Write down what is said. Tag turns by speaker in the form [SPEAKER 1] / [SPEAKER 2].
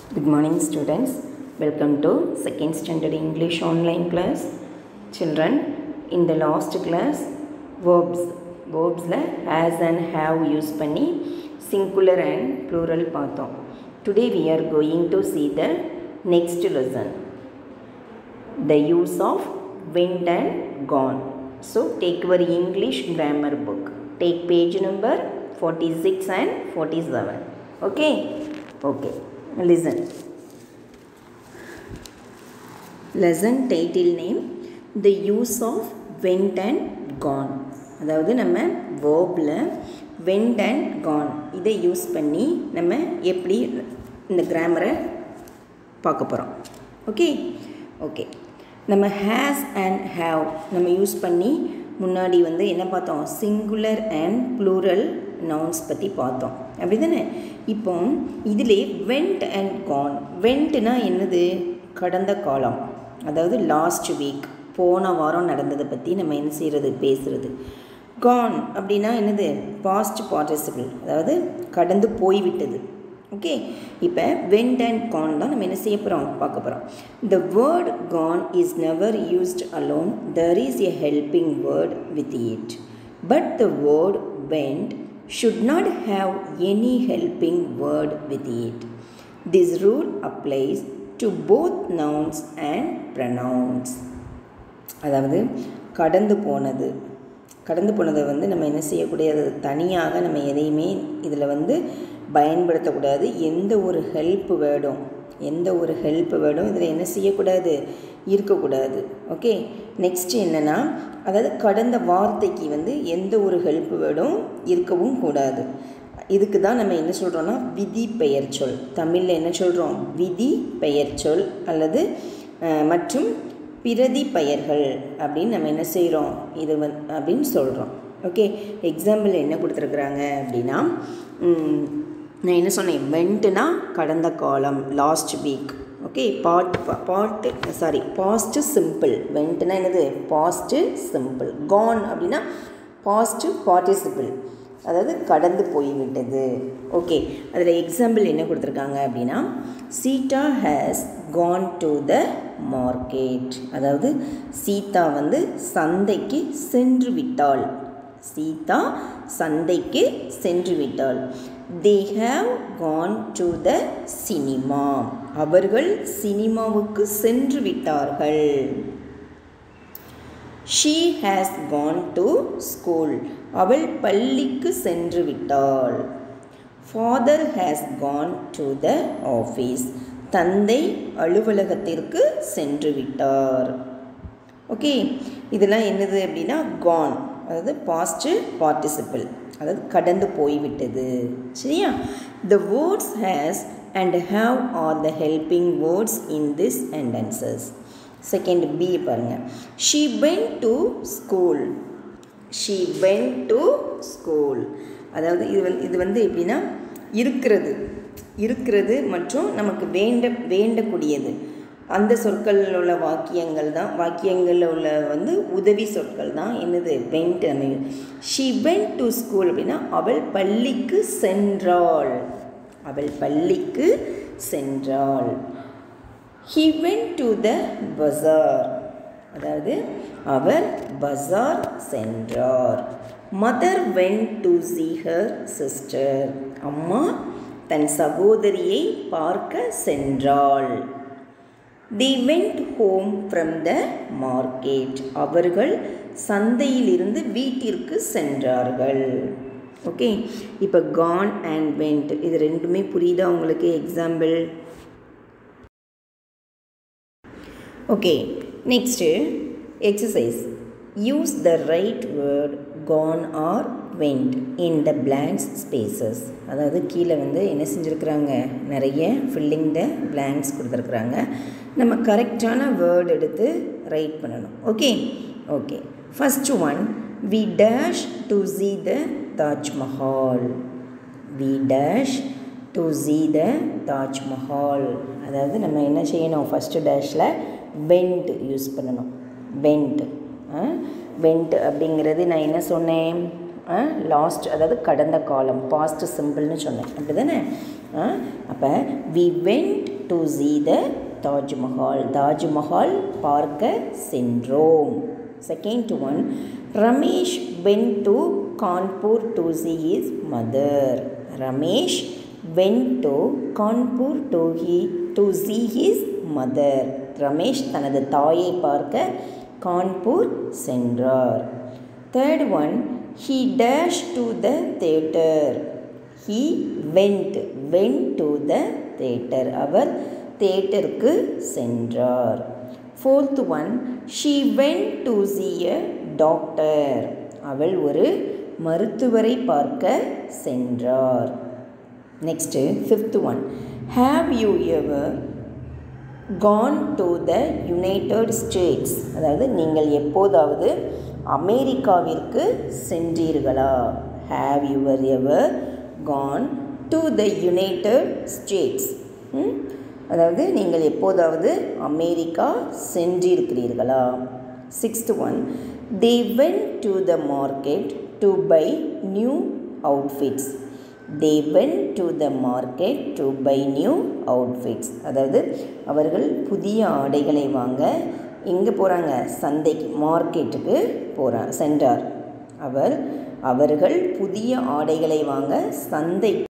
[SPEAKER 1] Good morning students, welcome to second standard English online class. Children, in the last class verbs la has and have use பண்ணி singular and plural பார்த்தோம். Today we are going to see the next lesson, the use of went and gone. So take your English grammar book, take page number 46 and 47. Okay, listen. Lesson title name, the use of went and gone. அதாவது நம்ம verbல went and gone இதை use பண்ணி நம்ம எப்படி இந்த கிராமரை பார்க்க போகிறோம். ஓகே நம்ம has and have நம்ம யூஸ் பண்ணி முன்னாடி என்ன பார்த்தோம், சிங்குலர் அண்ட் ப்ளூரல் நவுன்ஸ் பற்றி பார்த்தோம், அப்படி தானே. இப்போ இதிலே went and gone, wentனா என்னது, கடந்த காலம், அதாவது லாஸ்ட் வீக், போன வாரம் நடந்ததை பற்றி நம்ம என்ன செய்கிறது, பேசுகிறது. gone அப்படின்னா என்னது, பாஸ்ட் பார்ட்டிசிபிள், அதாவது கடந்து போய்விட்டது. ஓகே, இப்போ went and gone தான் நம்ம என்ன செய்ய போகிறோம், பார்க்க போகிறோம். The word gone is never used alone, there is a helping word with it. But the word went should not have any helping word with it. This rule applies to both nouns and pronouns. அதாவது கடந்து போனதை நம்ம என்ன செய்யக்கூடாது, தனியாக நம்ம எதையுமே இதில் பயன்படுத்தக்கூடாது. எந்த ஒரு ஹெல்ப் வேர்டும் இதில் என்ன செய்யக்கூடாது, இருக்கக்கூடாது. ஓகே, நெக்ஸ்ட் என்னென்னா, அதாவது கடந்த வார்த்தைக்கு எந்த ஒரு ஹெல்ப் வேர்டும் இருக்கவும் கூடாது. இதுக்கு தான் நம்ம என்ன சொல்கிறோன்னா விதி பெயர்ச்சொல், தமிழில் என்ன சொல்கிறோம், விதி பெயர்ச்சொல் அல்லது மற்றும் பிரதி பெயர்கள் அப்படின்னு நம்ம என்ன செய்கிறோம், இது அப்படின்னு சொல்கிறோம். ஓகே, எக்ஸாம்பிள் என்ன கொடுத்துருக்குறாங்க அப்படின்னா, நான் என்ன சொன்னேன், வெண்ட்னா கடந்த காலம், last week. Okay, past simple. வெண்ட்னா என்னது, பாஸ்ட் சிம்பிள். கான் அப்படின்னா பாஸ்ட் பார்ட்டிசிபிள், அதாவது கடந்து போய்விட்டது. ஓகே, அதில் எக்ஸாம்பிள் என்ன கொடுத்துருக்காங்க அப்படின்னா, Sita has gone to the market, அதாவது சீதா சந்தைக்கு சென்று விட்டாள். சீதா சந்தைக்கு சென்று விட்டாள். They have gone to the cinema, அவர்கள் சினிமாவுக்கு சென்று விட்டார்கள். She has gone to school, அவள் பள்ளிக்கு சென்று விட்டாள். Father has gone to the office, தந்தை அலுவலகத்திற்கு சென்று விட்டார். ஓகே, இதெல்லாம் என்னது அப்படின்னா gone, அதாவது பாஸ்ட் பார்ட்டிசிபிள், அதாவது கடந்து போய்விட்டது. சரியா? The words has and have are the helping words in this sentences. Second B பாருங்க, she went to school. She went to school, அதாவது இது எப்படின்னா இருக்கிறது மற்றும் நமக்கு வேண்டக்கூடியது. அந்த சொற்களில் உள்ள வாக்கியங்களில் உள்ள உதவி சொற்கள் தான் என்னது, went. She went to school அப்படின்னா அவள் பள்ளிக்கு சென்றாள். He went to the bazaar, அதாவது அவர் பஸார் சென்றார். Mother went to see her sister, அம்மா தன் சகோதரியை பார்க்க சென்றாள். They went home from the market, அவர்கள் சந்தையிலிருந்து வீட்டிற்கு சென்றார்கள். ஓகே, இப்போ gone and went இது ரெண்டுமே புரியுதா உங்களுக்கு? Example. Okay, next exercise. Use the right word gone or went in the blanks spaces, அதாவது கீழே என்ன செஞ்சுருக்குறாங்க, நிறைய ஃபில்லிங் த blanks கொடுத்துருக்குறாங்க. நம்ம கரெக்டான வேர்டு எடுத்து ரைட் பண்ணணும். Okay, first one, we dash to see the Taj Mahal. We dash to see the Taj Mahal, அதாவது நம்ம என்ன செய்யணும், ஃபஸ்ட்டு டேஷில் went யூஸ் பண்ணணும். வெண்ட் அப்படிங்கிறது நான் என்ன சொன்னேன், லாஸ்ட், அதாவது கடந்த காலம், பாஸ்ட் சிம்பிள்னு சொன்னேன், அப்படி தானே. அப்போ we went to see the Taj Mahal. Taj Mahal பார்க்க சென்றோம். Second one, Ramesh went to Kanpur to see his mother. Ramesh went to Kanpur to see his mother. Ramesh தனது தாயை பார்க்க கான்பூர் சென்றார். Third one, he dashed to the theatre. He went to the theatre. அவர் தியேட்டருக்கு சென்றார். Fourth one, she went to see a doctor. அவள் ஒரு மருத்துவரை பார்க்க சென்றார். Next, fifth one, have you ever gone to the United States? அதாவது நீங்கள் எப்போதாவது அமெரிக்காவிற்கு சென்றீர்களா? Have you ever gone to the United States? அதாவது நீங்கள் எப்போதாவது அமெரிக்கா சென்றிருக்கிறீர்களா? Sixth one, they went to the market to buy new outfits. They went to the market to buy new outfits. அதாவது அவர்கள் புதிய ஆடைகளை வாங்க எங்கே போகிறாங்க? சந்தைக்கு, மார்க்கெட்டுக்கு சென்றார். அவர்கள் புதிய ஆடைகளை வாங்க சந்தை